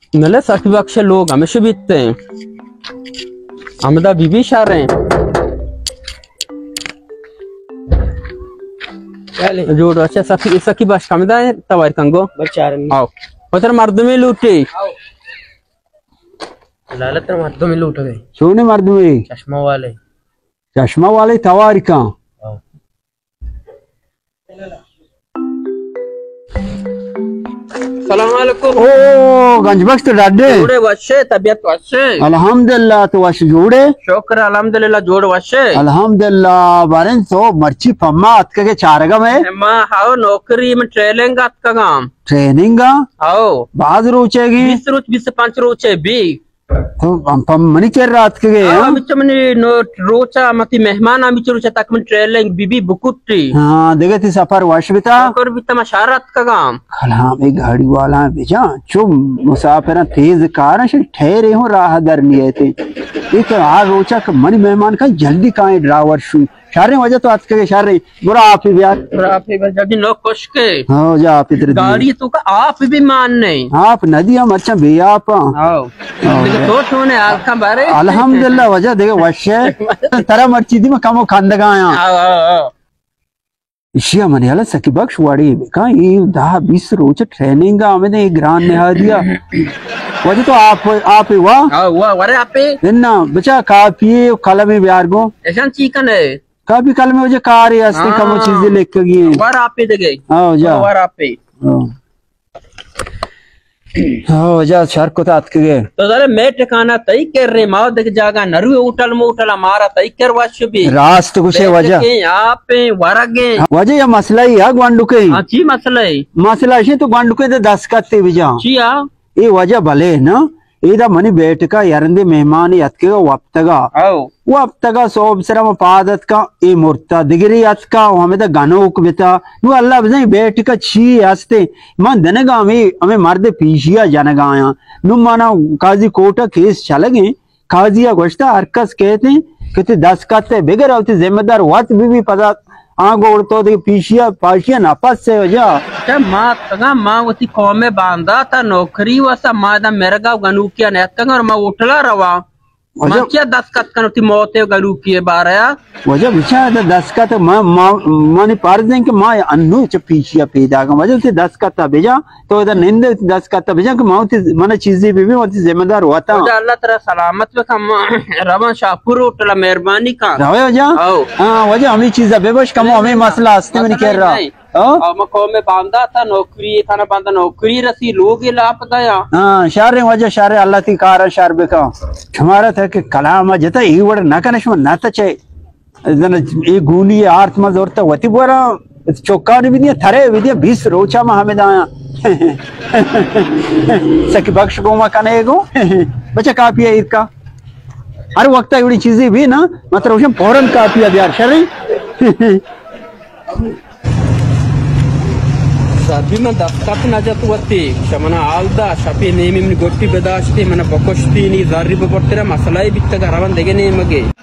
नले सखी बख्श लोग हमेशा बीतते हैं हमदा बीबी शारे जोड़ अच्छा सखी सखी बख्श हमदा है तवार कंगो बचारन आओ उधर मर्द में लूटे लालत मर्द में लूट गए सोने मर्द में चश्मा वाले तवार का सलामुअलैकुम। ओ गंजबख्श तो डाडे जोड़े वशे तबीयत वशे अल्हम्दुलिल्लाह तो वश जोड़े शुक्र अल्हम्दुलिल्लाह जोड़ वशे अल्हम्दुलिल्लाह बारन तो मर्ची पम्मा अतका के चारगा में मां हाओ नौकरी में ट्रेनिंग अतका काम ट्रेनिंग हाओ बाज रोचेगी 20 रोचे भी तो पम मनी चेर रात के गए हां बिच मनी नो रोचा मती मेहमान आमी रोचा तक में ट्रेनिंग बीबी बुकुट्टी हां देखे थी सफर वश बिता और बिता मशारत का काम खला में गाड़ी वाला बेजा चुम मुसाफिर तेज कार से ठहरे हो राह दर लिए थे एक आ रोचा का मनी मेहमान का जल्दी काए ड्राइवर शू शारे वजह तो आज के शारे बुरा आप ही यार बुरा आप ही जल्दी नो कुछ के हां जा आप इधर गाड़ी तो का आप भी मान नहीं आप नदी हम अच्छा बे आप हां तो सोने आलका बारे अल्हम्दुलिल्लाह वजह देखे वश तरह मर्ची दी में कमो खंदगा आया हां इशिया मनियाला सखी बख्श वाड़ी का ये 10-20 रोज ट्रेनिंग हमें एक ग्रांड ने हा दिया वजह तो आप वाह वाह वरे आपे ना बचा काफी कलम में बिहार गो ऐसा चिकन है काफी कल में वजह कार है अस्ती कम चीजें लेके गई वर आपे दे गई हां जा वर आपे हां जा शर को तात के गए तो जरे मैं ठिकाना तई कर रे माओ देख जागा नरु उठल मोटल मारा तई कर वाश भी रास्त कुछ वजह आपे वरगे वजह या मसला ही है गवांडू के हां जी मसला है तो गवांडू के 10 कत्ते बिजा जी हां ये वजह भले ना इदा मनी बेट का यरंदे मेहमान यत्के वप्तगा वप्तगा सोबसरम पादत का ए मुर्ता दिगरी यत्का हमें द गनोक बिता नु अल्लाह बजई बेट का छी हस्ते मन दनगा हमें मर्द पीछिया जनगाया नु माना काजी कोटा केस चलगे काजिया गोश्ता हरकस कहते 10 कत्ते बिगर होती जिम्मेदार वत भी पता आगोड़ तो दे पीछिया पाशिया नापस से हो जा क्या मां तगा मां वती कौमे बांधा था नौकरी वसा मां दा मेरा गांव गनुकिया ने तगा और मां उठला रवा मां क्या 10 कत कनती मौते गनुकिए बारया वजह बिचा 10 कत माने पार दें कि मां अन्नु च पीछिया पैदा का वजह से 10 कत भेजा तो इधर निंद 10 कत भेजा कि मां माने चीजें भी वती जिम्मेदार होता अल्लाह तेरा सलामत में कम रवा शाहपुर उठला मेहरबानी का रवा जा हां वजह हमें चीज बेबश कम हमें मसला हस्ते में नहीं कह रहा में बांधा था नौकरी थाना बांधा नौकरी रसी लोग लापता हाँ शारे वजह शारे अल्लाह ती कार शार बेका हमारा था कि कलाम जता ई वड़ ना कनश में ना तचे ये गुनी आर्थ में जोरता वती बोरा चौका ने भी दिया थरे भी दिया 20 रोचा में हमें दाया सखी बख्श गोमा कने गो बच्चा काफी है इसका हर वक्त एवढी चीजें भी ना मतलब उसमें फौरन काफी है यार शरी अभी मैं दफ्तर ना जात वती शमना आलदा शपी नेमी में गोटी बदाश्ती मना बकोश्ती नी जारी बपरतेरा मसला ही बित्ता घरवन देगे नहीं मगे